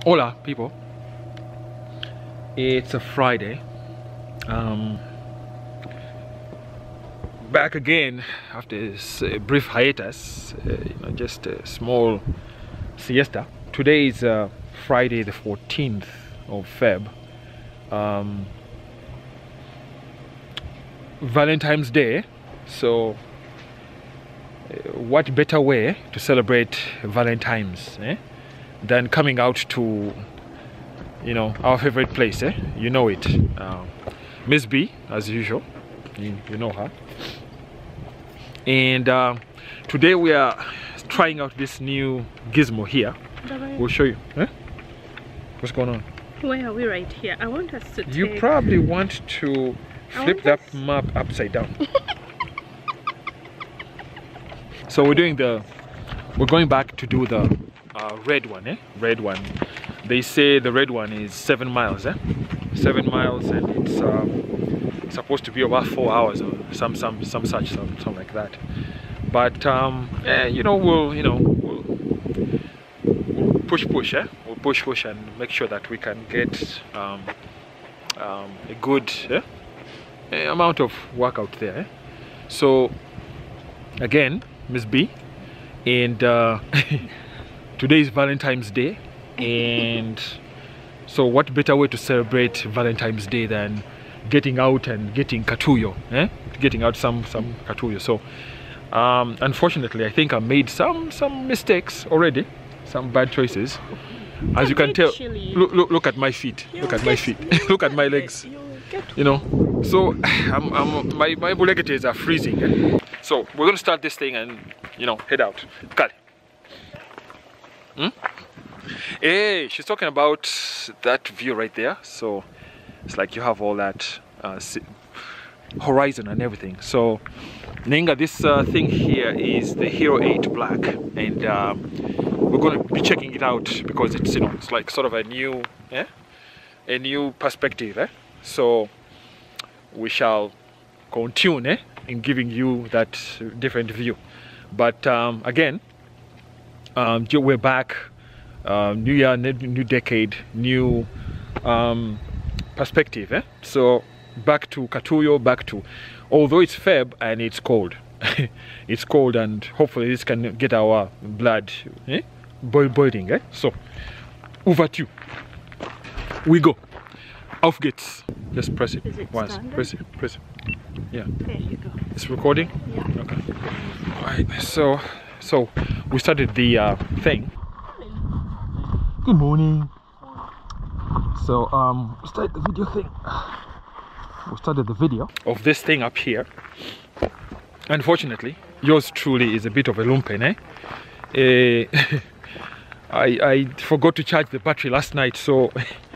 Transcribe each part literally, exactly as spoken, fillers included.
Hola, people. It's a Friday. Um, back again after this uh, brief hiatus, uh, you know, just a small siesta. Today is uh, Friday the fourteenth of February. Um, Valentimes Day. So, uh, what better way to celebrate Valentimes eh, than coming out to, you know, our favorite place? Eh? You know it, uh, Miss B, as usual. You, you know her. And uh, today we are trying out this new gizmo here. We'll show you. Eh? What's going on? Where are we? Right here. I want us to take... You probably want to flip that us... map upside down. So we're doing the, we're going back to do the uh, red one, eh? Red one. They say the red one is seven miles, eh? Seven miles, and it's um, supposed to be about four hours or some, some, some such, some, something like that. But um, eh, you know, we'll, you know, we'll, we'll push, push, eh? We'll push, push, and make sure that we can get um, um, a good eh, amount of workout there. Eh? So again, Miss B, and uh, today is Valentine's Day, and so what better way to celebrate Valentine's Day than getting out and getting katuyo, eh? Getting out some some katuyo. So um, unfortunately, I think I made some some mistakes already, some bad choices. As you can tell, look look, look at my feet, look at my feet, look at my legs. You know, so I'm, I'm, my my bulegetes are freezing. Eh? So we're gonna start this thing and, you know, head out. Kali. Hmm? Hey, she's talking about that view right there. So it's like you have all that uh, horizon and everything. So Ninga, this uh, thing here is the Hero eight Black, and um, we're gonna be checking it out because it's, you know, it's like sort of a new, eh? a new perspective. Eh? So we shall continue eh, in giving you that different view. But um, again, um, we're back, uh, new year, new decade, new um, perspective. Eh? So back to Katuyo, back to, although it's Feb and it's cold, it's cold, and hopefully this can get our blood eh? boil boiling. Eh? So over to you. We go. Off gates. Just press it, it once. Standard? Press it, press it. Yeah. There you go. It's recording? Yeah. Okay. Alright, so so we started the uh, thing. Good morning. So um we started the video thing. We started the video of this thing up here. Unfortunately, yours truly is a bit of a lumpen, eh? Uh, I I forgot to charge the battery last night, so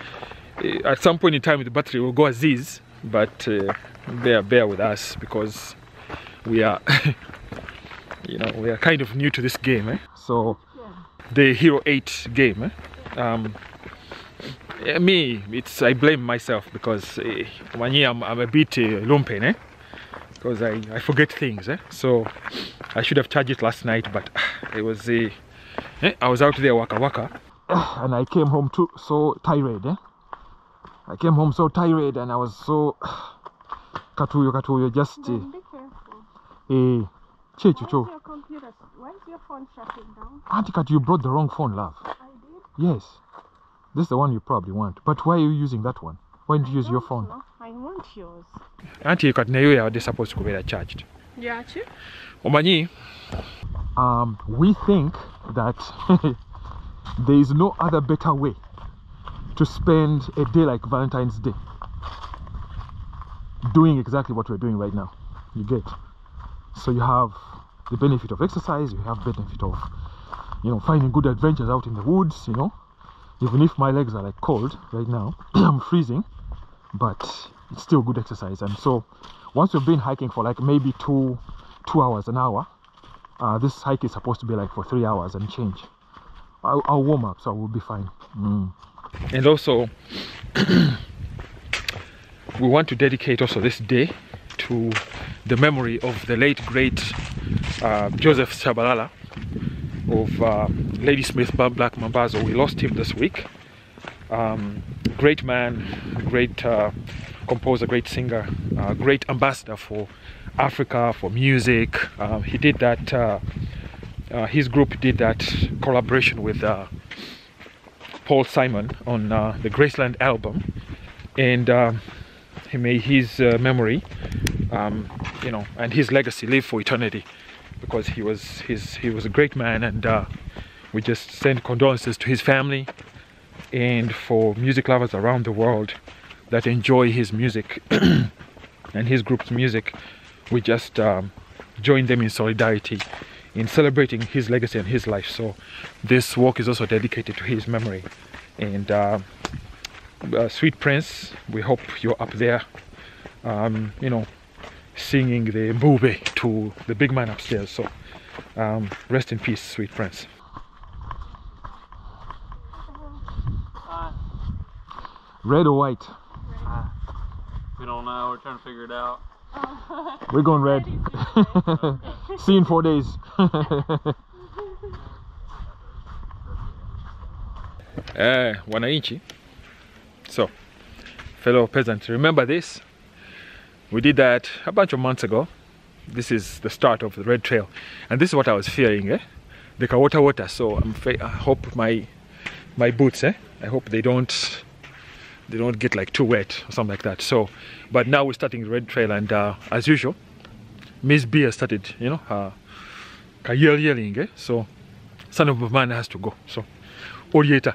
at some point in time the battery will go as is, but uh, bear bear with us because we are you know, we are kind of new to this game, eh? So the Hero eight game, eh? um yeah, me, it's I blame myself because uh, one year I'm, I'm a bit uh, lumpen, eh? Because I, I forget things, eh? So I should have charged it last night, but uh, it was uh, eh? I was out there waka waka and I came home too so tired, eh? I came home so tired and I was so katuyo katuyo just uh, be careful. Eh, che che cho. Why is your phone shutting down? Auntie Kat, you brought the wrong phone, love. I did? Yes. This is the one you probably want. But why are you using that one? Why don't you use your phone? Know. I want yours. Auntie Kat, na yo are supposed to be charged. Yeah, che. Omanyi. Um, we think that there is no other better way to spend a day like Valentine's Day doing exactly what we're doing right now. You get, so you have the benefit of exercise, you have benefit of, you know, finding good adventures out in the woods, you know, even if my legs are like cold right now. I'm freezing, but it's still good exercise. And so once you've been hiking for like maybe two two hours an hour, uh, this hike is supposed to be like for three hours and change. I'll, I'll warm up, so we'll be fine. mm. And also we want to dedicate also this day to the memory of the late great uh, Joseph Shabalala of uh, Ladysmith Black Mambazo. We lost him this week, Um, great man, great uh, composer, great singer, uh, great ambassador for Africa, for music. Uh, he did that, uh, uh, his group did that collaboration with uh, Paul Simon on uh, the Graceland album, and uh, he made his uh, memory, um, you know, and his legacy live for eternity, because he was his he was a great man, and uh, we just send condolences to his family, and for music lovers around the world that enjoy his music and his group's music. We just um, join them in solidarity in celebrating his legacy and his life. So this walk is also dedicated to his memory. And uh, uh, Sweet Prince, we hope you're up there, um, you know, singing the mbube to the big man upstairs. So um, rest in peace, Sweet Prince. Uh, Red or white? uh, we don't know, we're trying to figure it out. We're going red. See you in four days. uh, wananchi. So, fellow peasants, remember this? We did that a bunch of months ago. This is the start of the Red Trail, and this is what I was fearing, eh? The water water. So I'm I hope my my boots, eh? I hope they don't they don't get like too wet or something like that. So, but now we're starting the Red Trail, and uh, as usual, Miss B has started, you know, her uh, yelling, eh? So, son of a man has to go. So, Orieta.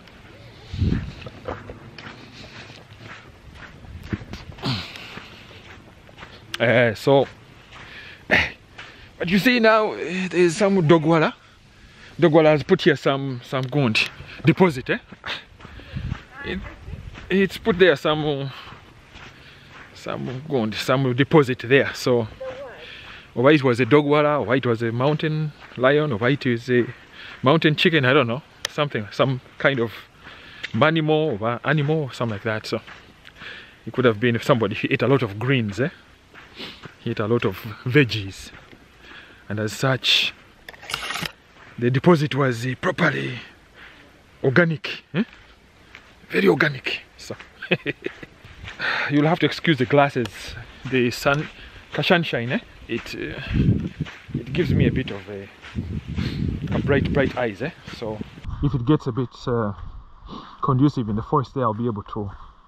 Uh, so, but you see now, there's some dogwala. Dogwala has put here some some gold deposit, eh? It, it's put there some some gold, some deposit there. So, or it was a dogwala, or it was a mountain lion, or it is a mountain chicken. I don't know, something, some kind of animal or animal, something like that. So, it could have been if somebody ate a lot of greens, eh? He ate a lot of veggies, and as such, the deposit was uh, properly organic, eh? Very organic. So you'll have to excuse the glasses. The sun, sunshine, eh? It uh, it gives me a bit of a, a bright, bright eyes, eh? So if it gets a bit uh, conducive in the forest, there I'll be able to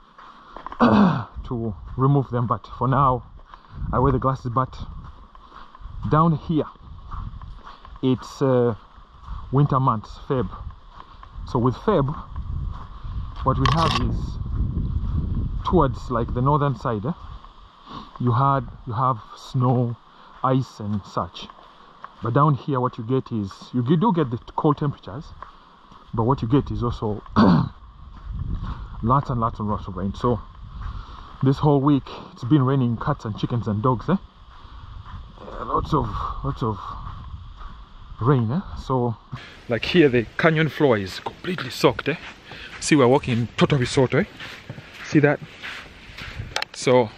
to remove them. But for now, I wear the glasses. But down here, it's uh, winter months, Feb. So with Feb, what we have is towards like the northern side, eh? you had you have snow, ice, and such. But down here, what you get is you do get the cold temperatures, but what you get is also lots and lots and lots of rain. So this whole week it's been raining cats and chickens and dogs, eh? Uh, lots of lots of rain, eh? So like here the canyon floor is completely soaked, eh? See, we're walking in total resort, eh? See that? So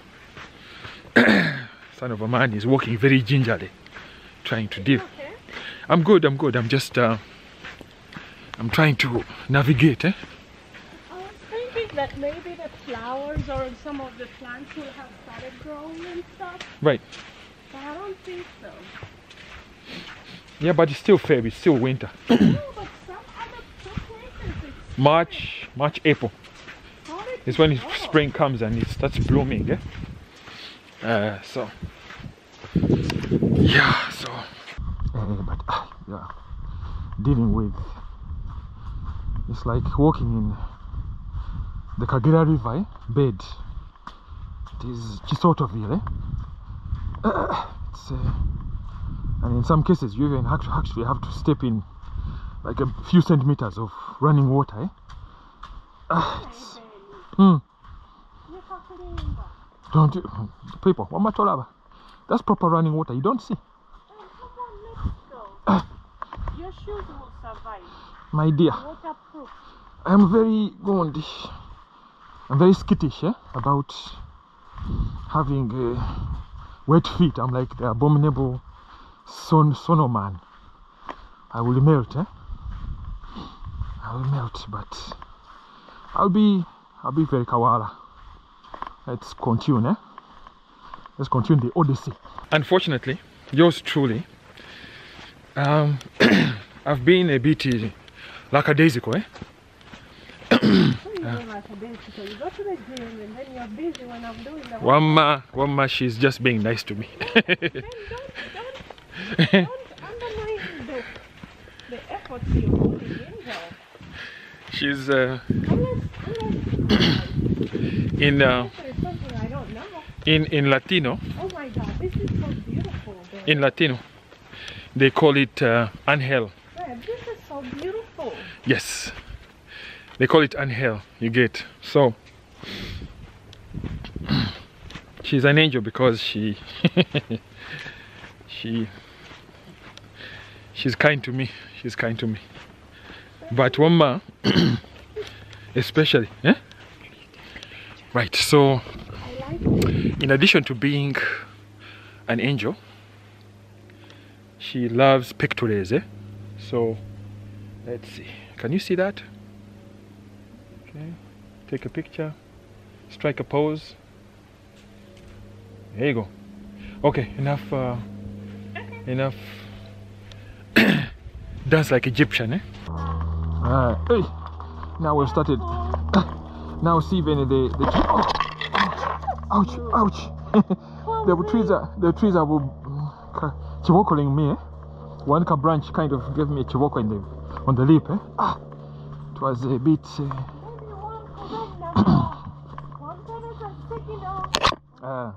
son of a man is walking very gingerly, trying to deal. Okay. I'm good, I'm good. I'm just uh, I'm trying to navigate, eh? I was thinking that maybe the flowers or some of the plants will have started growing and stuff, Right. but I don't think so. Yeah, but it's still Feb, it's still winter. No, but some other places it's March, March, April. how did It's it when grow? spring comes and it starts blooming, eh? Uh, so yeah, so uh, but uh, yeah, dealing with it's like walking in the Kagera River, eh? Bed. It is Chisotoville, eh? Uh, it's uh, and in some cases you even actually actually have to step in like a few centimeters of running water, eh? Uh, it's, hmm. Don't you, people, what am I talking about? That's proper running water, you don't see. Oh, your shoes will survive. My dear, Waterproof. I'm very going, I'm very skittish, eh, about having uh, wet feet. I'm like the abominable son, sono man. I will melt, eh? I will melt, but I'll be I'll be very Kawala. Let's continue, eh? Let's continue the Odyssey. Unfortunately, yours truly, um, I've been a bit uh, lackadaisical, eh? So you go to the gym and then you're busy when I'm doing the Wamma, Wamma, she's just being nice to me. Then don't, don't, don't undermine the, the efforts you're putting in there. She's uh, Unless, unless, in uh, there is something I don't know. in in Latino. Oh my God, this is so beautiful. Babe. In Latino, they call it uh, angel. Babe, this is so beautiful. Yes, they call it angel. You get so. She's an angel because she she she's kind to me. She's kind to me. But Wamma, especially, eh? Right. So, in addition to being an angel, she loves pictures, eh? So, let's see. Can you see that? Okay. Take a picture. Strike a pose. There you go. Okay. Enough. Uh, enough. Dance like Egyptian, eh? Alright. Hey. Now we've started. Now see even the the tree. Oh, ouch! Ouch! ouch. The trees are the trees are chivokoling me. Eh? One branch kind of gave me a chivoko in the on the lip. Eh? Ah, it was a bit. Uh,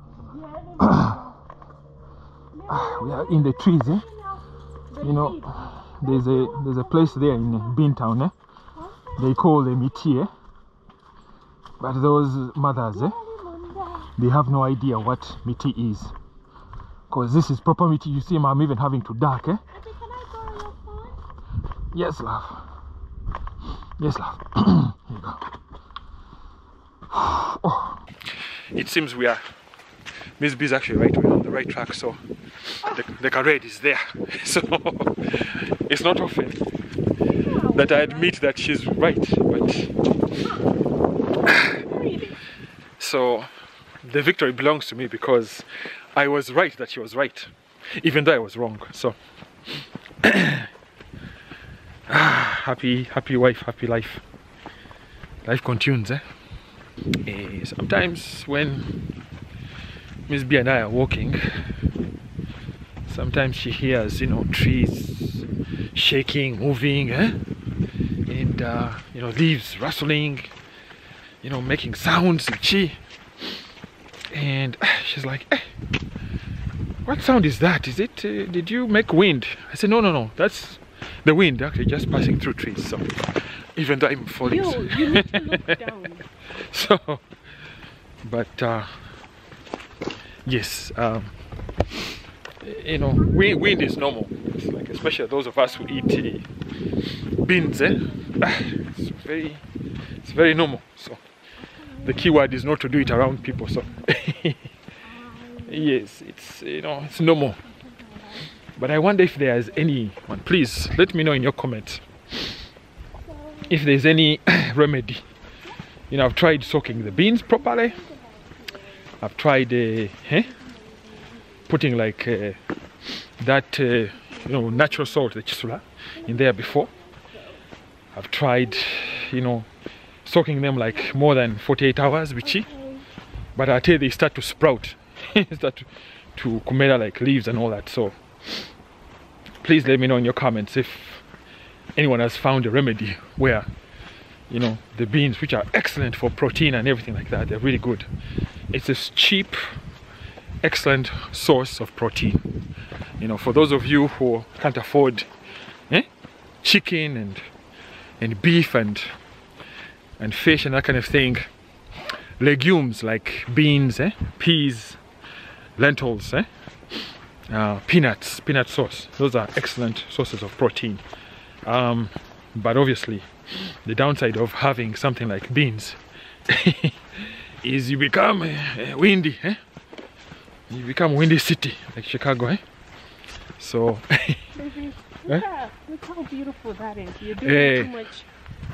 uh, we are in the trees. Eh? You know, there's a there's a place there in Beantown. Eh? They call them Miti. Eh? But those mothers, eh, they have no idea what Miti is. Because this is proper Miti. You see, I'm even having to duck, eh? Yes, love. Yes, love. Here you go. Oh. It seems we are, Miss B is actually right, we're on the right track, so the, the carrade is there. So it's not often that I admit that she's right, but so the victory belongs to me because I was right that she was right, even though I was wrong. So happy, happy wife, happy life. Life continues, eh? Eh, sometimes when Miss B and I are walking, sometimes she hears, you know, trees shaking, moving, eh? And uh, you know, leaves rustling, you know, making sounds and she and she's like, eh, what sound is that? Is it uh, did you make wind? I said, no no no, that's the wind actually just passing through trees. So even though I'm falling, Yo, you need to look down. So but uh yes, um you know, wind, wind is normal. It's like, especially those of us who eat uh, beans, eh? It's very it's very normal. So the key word is not to do it around people. So yes, it's, you know, it's normal. But I wonder if there's anyone, please let me know in your comments if there's any remedy. You know, I've tried soaking the beans properly. I've tried uh, eh? putting like uh, that uh, you know, natural salt, the chisula, in there before. I've tried, you know, soaking them like more than forty-eight hours, bichi. But I tell you, they start to sprout, start to, to kumela like leaves and all that. So please let me know in your comments if anyone has found a remedy where, you know, the beans, which are excellent for protein and everything like that, they're really good. It's a cheap, excellent source of protein. You know, for those of you who can't afford eh, chicken and and beef and and fish and that kind of thing, legumes like beans, eh, peas, lentils, eh, uh, peanuts, peanut sauce, those are excellent sources of protein. Um, but obviously the downside of having something like beans is you become uh, windy, eh? You become windy city like Chicago, eh? So Baby, look, eh? at, look how beautiful that is. You're doing Hey. too much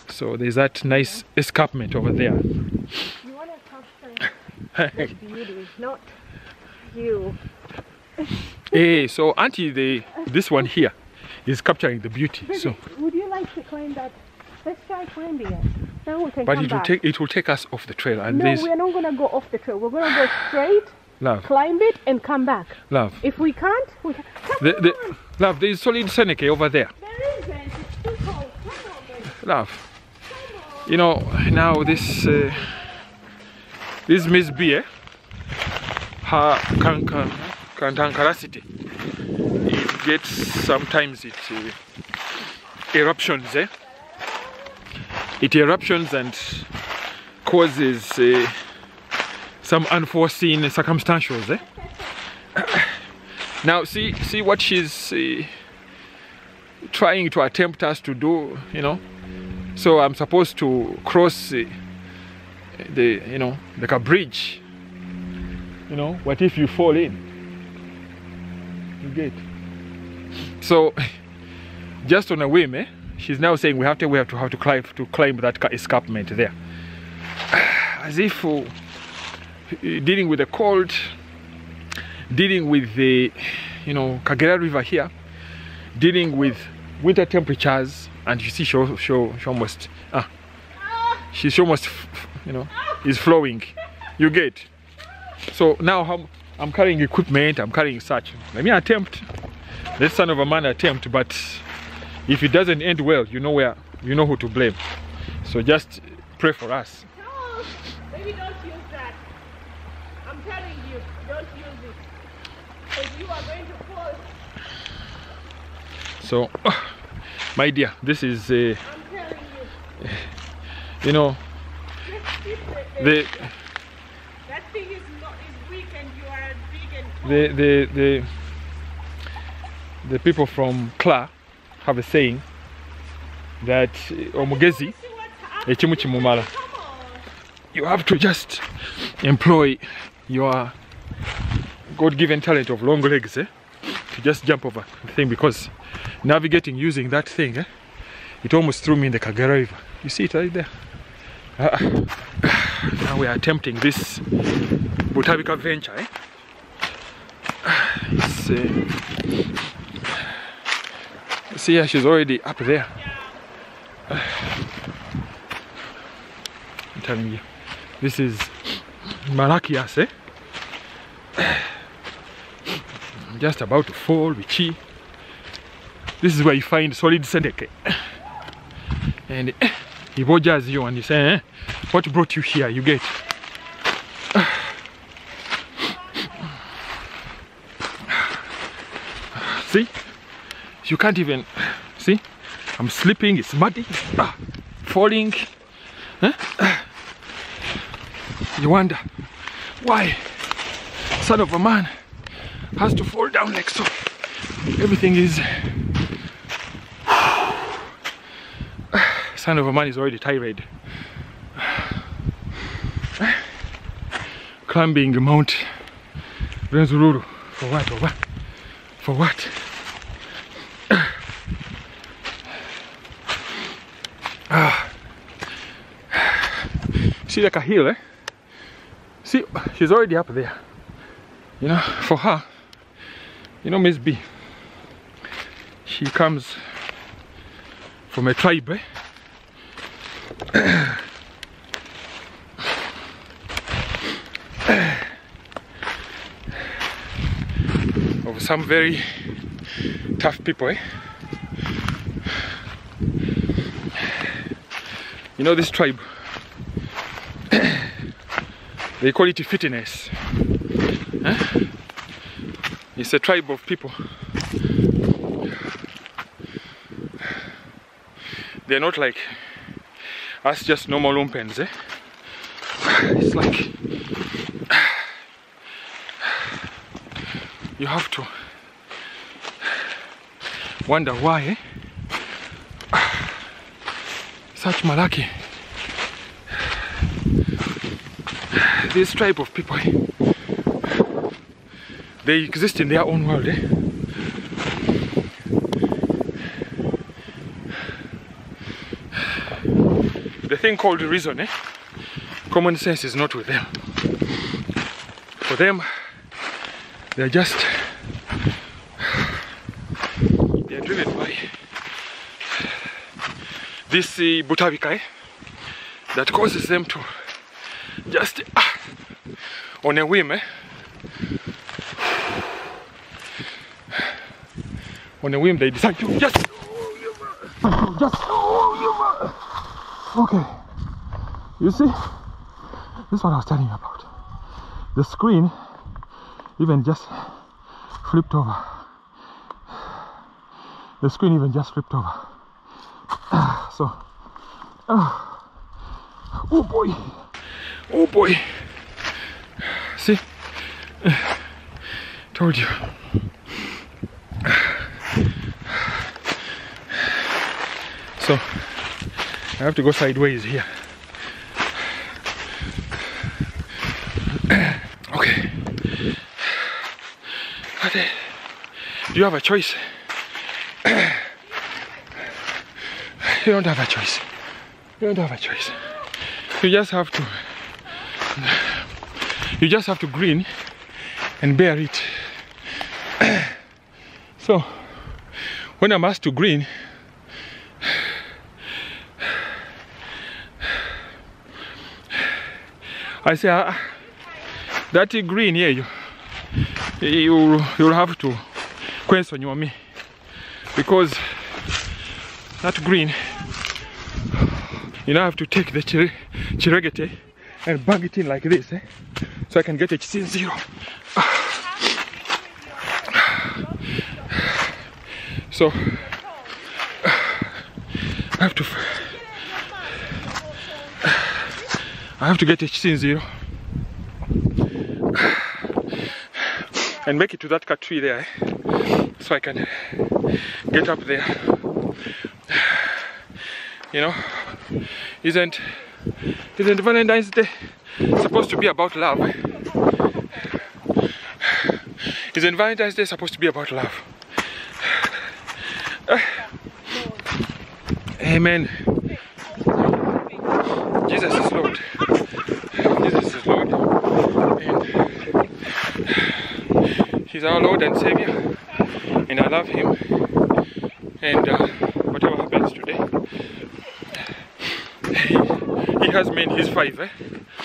So there's that nice escarpment over there. You want to capture the beauty, not you. Hey, so Auntie, the this one here is capturing the beauty. Baby, So would you like to climb that? Let's try climbing it. Then we can but come it will back. take it will take us off the trail, and No, there's we're not gonna go off the trail. We're gonna go straight, love, climb it, and come back. love. If we can't, we can. Come The, on. the, love, there is solid Seneca over there. There isn't. It's too cold. Come on, baby. Love. You know, now this uh, this Miss B, eh, her canker, cantankerosity, it gets sometimes it uh, eruptions, eh? It eruptions and causes uh, some unforeseen circumstantials, eh? Now see see what she's uh, trying to attempt us to do, you know. So I'm supposed to cross uh, the, you know, like a bridge. You know, what if you fall in? You get. So, just on a whim, eh? She's now saying we have to, we have to have to climb to climb that escarpment there, as if uh, dealing with the cold, dealing with the, you know, Kagera River here, dealing with winter temperatures. And you see, she, she, she almost, ah, she's almost, you know, is flowing. You get. So now I'm, I'm carrying equipment, I'm carrying such. Let me attempt. Let son of a man attempt, but if it doesn't end well, you know where, you know who to blame. So just pray for us. No, baby, don't use that. I'm telling you, don't use it. Because you are going to fall. So. My dear, this is, uh, I'm telling you. you know, the, the that thing is not is weak and you are big and tall. the the the the people from Kla have a saying that omugezi ekimu kimumala. You have to just employ your God-given talent of long legs, eh, to just jump over the thing, because navigating using that thing, eh, it almost threw me in the Kagera River. You see it right there. Uh, now we are attempting this Butabika venture. Eh? It's, uh, see, yeah, she's already up there. Uh, I'm telling you, this is Malakias, eh? I'm just about to fall, Richie. This is where you find solid Seneca. And he watches you and he says, eh, what brought you here? You get. See? You can't even. See? I'm slipping, it's muddy. Ah, falling. Huh? You wonder why son of a man has to fall down like so. Everything is. Son of a man is already tired. Climbing Mount Renzururu. For what? For what? For what? Ah. See, like a hill, eh? See, she's already up there. You know, for her, you know, Miss B, she comes from a tribe, eh? Of some very tough people, eh? You know, this tribe, they call it fitness. Eh? It's a tribe of people. They're not like us, just normal lumpens, eh? It's like you have to wonder why, eh? Such malaki. This tribe of people, eh? They exist in their own world, eh? the thing called reason, eh? Common sense is not with them. For them, they're just, they're driven by this uh, butabika, eh? That causes them to just, ah, on a whim, eh? On a whim, they decide to just, just, okay. You see, this is what I was telling you about. The screen even just flipped over. The screen even just flipped over. So, uh, oh boy, oh boy. See, told you. So I have to go sideways here. Okay. Okay. Do you have a choice? You don't have a choice. You don't have a choice. You just have to. You just have to grin and bear it. So when I'm asked to grin, I say, ah, that green here, you, you, you'll have to question on me, because that green, you now have to take the chire, chiregete and bang it in like this, eh? So I can get H C zero. So I have to. I have to get H C zero and make it to that cut tree there, eh? So I can get up there. You know, isn't isn't Valentine's Day supposed to be about love? Isn't Valentine's Day supposed to be about love? Uh, amen. Jesus is Lord. Jesus is Lord. And He's our Lord and Savior. And I love Him. And uh, whatever happens today, He, he has made His five. Eh?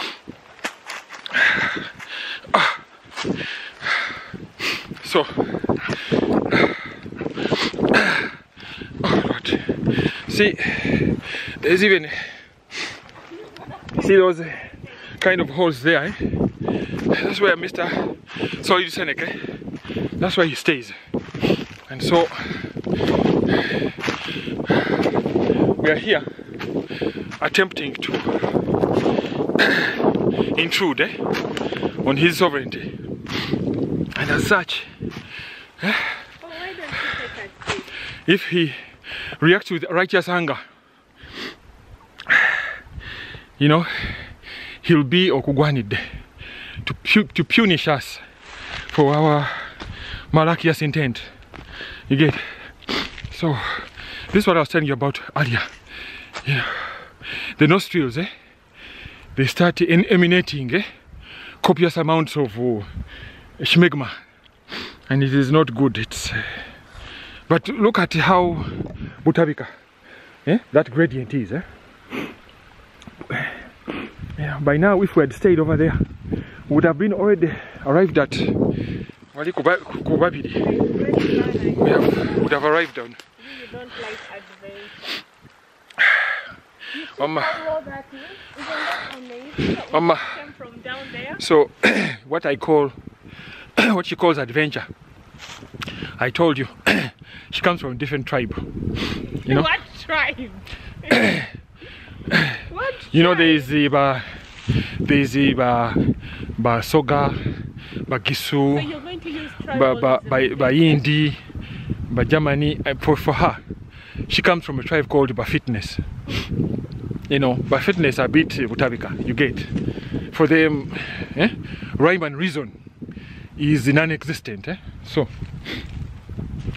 So, oh Lord. See, there's even. See those kind of holes there, eh? That's where Mister Solid Seneca, eh? That's where he stays. And so we are here attempting to intrude, eh, on his sovereignty. And as such, eh, Well, why don't you take a seat? if he reacts with righteous anger, you know, he'll be okugwanide to, pu to punish us for our malicious intent. You get? So, this is what I was telling you about earlier. You know, the nostrils, eh? They start in emanating, eh? Copious amounts of uh, schmegma. And it is not good. It's. Uh, but look at how Butabika, eh? That gradient is, eh? Yeah, by now, if we had stayed over there, we would have been already arrived at Wali Kubabidi. We have, would have arrived on. You don't like adventure. Mama. That is? Isn't that amazing? That Mama. Came from down there? So, what I call, what she calls adventure, I told you, she comes from a different tribe. You know? What tribe? What? You know, there is the ba, there is the ba, ba Soga, ba Gisu, So you're going to use ba ba tribalism. ba, ba Indi, ba Germany. For for her, she comes from a tribe called Ba Fitness. You know, Ba Fitness a bit Butabika. You get? For them, eh, rhyme and reason is non-existent. Eh? So,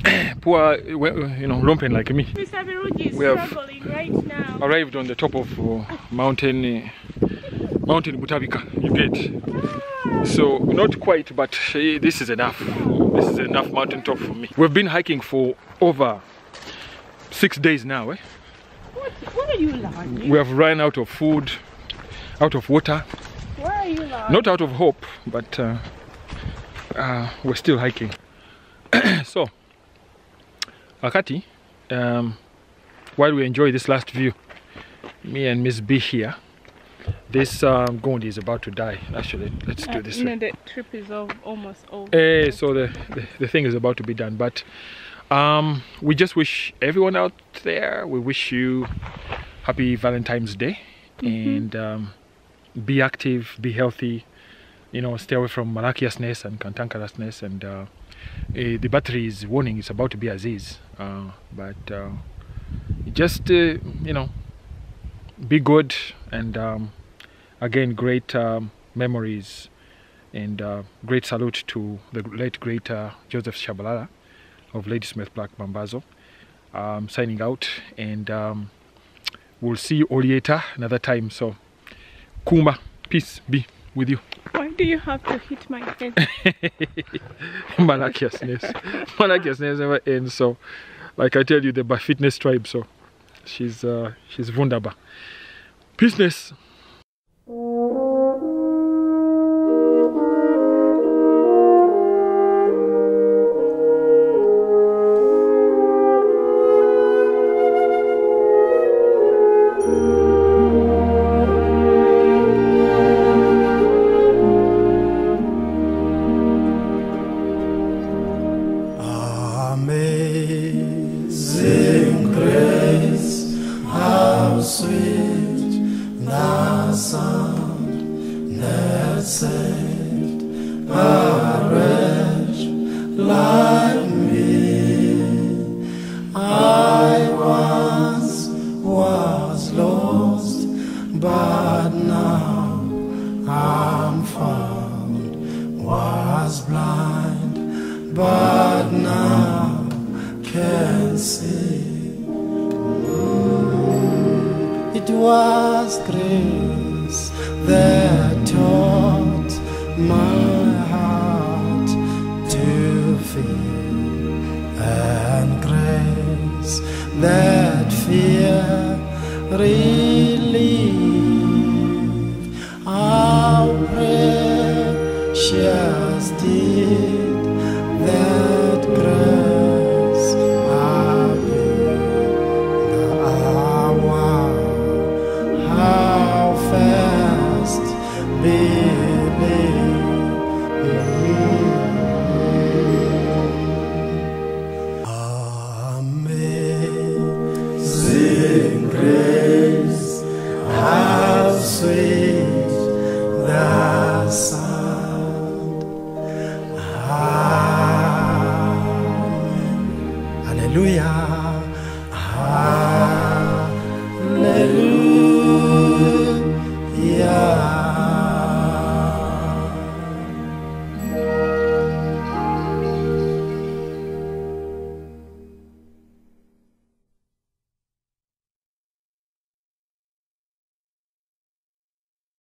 poor, you know, lumpen like me. Mister Viruji is We have struggling right now. Arrived on the top of uh, mountain, uh, mountain Butabika. You get. So not quite, but uh, this is enough. This is enough mountain top for me. We've been hiking for over six days now. Eh? What, what are you learning? We have run out of food, out of water. Where are you learning? Not out of hope, but uh, uh, we're still hiking. So, Akati, um, while we enjoy this last view, me and Miss B here, this um, Gondi is about to die. Actually, let's do Uh, this. no, way. the trip is of, almost over. Eh, so the, the the thing is about to be done, but um, we just wish everyone out there. We wish you happy Valentine's Day, Mm-hmm. and um, be active, be healthy. You know, stay away from malachiasness and cantankerousness. And uh, eh, the battery is warning it's about to be as is, uh, but uh, just uh, you know, be good. And um, again, great um, memories, and uh, great salute to the late great uh, Joseph Shabalala of Ladysmith, Black Mambazo. Um, signing out, and um, we'll see you all later another time. So, Kumba, peace be with you. Why do you have to hit my head? Malachiasness. Malachiasness never ends. So, like I tell you, the fitness tribe. So, she's uh, she's wunderbar. Peaceness. Amazing grace, how sweet the sound that saved a wretch like me. I once was lost, but now I'm found. Was blind, but now can see. It was grace that taught my heart to feel, and grace that fear relieved. How precious did that grace appear, the hour, how fast believe. Amazing grace, how sweet the sound. Amen. Hallelujah.